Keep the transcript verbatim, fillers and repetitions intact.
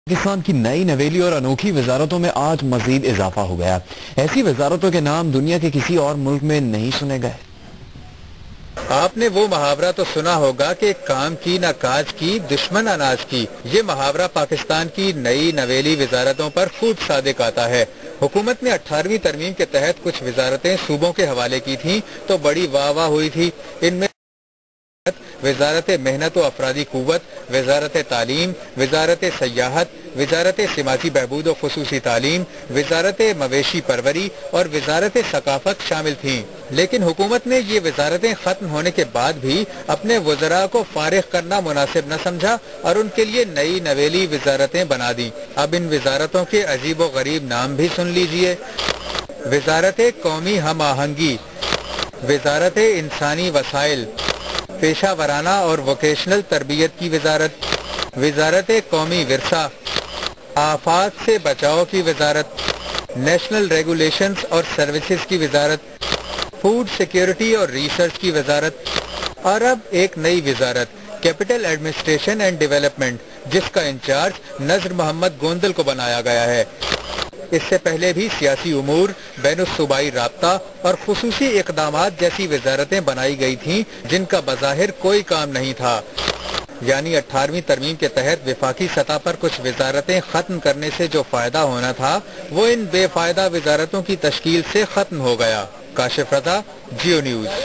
पाकिस्तान की नई नवेली और अनोखी वजारतों में आज मजीद इजाफा हो गया। ऐसी वजारतों के नाम दुनिया के किसी और मुल्क में नहीं सुने गए। आपने वो मुहावरा तो सुना होगा कि काम की ना काज की दुश्मन अनाज की। ये मुहावरा पाकिस्तान की नई नवेली वजारतों पर खूब सादिक आता है। हुकूमत ने अठारहवीं तरमीम के तहत कुछ वजारतें सूबों के हवाले की थी तो बड़ी वाह वाह हुई थी। इनमें वजारत मेहनत व अफरादी कुव्वत, वजारत तालीम, वजारत सयाहत, वजारत सिमाजी बहबूद व खुसूसी तालीम, वजारत मवेशी परवरी और वजारत सकाफत शामिल थीं। लेकिन हुकूमत ने ये वजारतें खत्म होने के बाद भी अपने वज़रा को फारिग करना मुनासिब न समझा और उनके लिए नई नवेली वजारतें बना दी। अब इन वजारतों के अजीब व गरीब नाम भी सुन लीजिए। वजारत कौमी हम आहंगी, वजारत इंसानी वसाइल, पेशा वराना और वोकेशनल तरबियत की वजारत, वजारत कौमी विरसा, आफात से बचाव की वजारत, नेशनल रेगुलेशंस और सर्विसेज की वजारत, फूड सिक्योरिटी और रिसर्च की वजारत और अब एक नई वजारत कैपिटल एडमिनिस्ट्रेशन एंड डेवलपमेंट, जिसका इंचार्ज नजर मोहम्मद गोंदल को बनाया गया है। इससे पहले भी सियासी उमूर, बैनुस्सूबाई राब्ता और खुसूसी इक़दामात जैसी वजारतें बनाई गई थीं जिनका बज़ाहिर कोई काम नहीं था। यानी अठारहवीं तरमीम के तहत वफाकी सतह पर कुछ वजारतें खत्म करने से जो फायदा होना था वो इन बेफायदा वजारतों की तश्कील से खत्म हो गया। काशिफ रज़ा, जियो न्यूज़।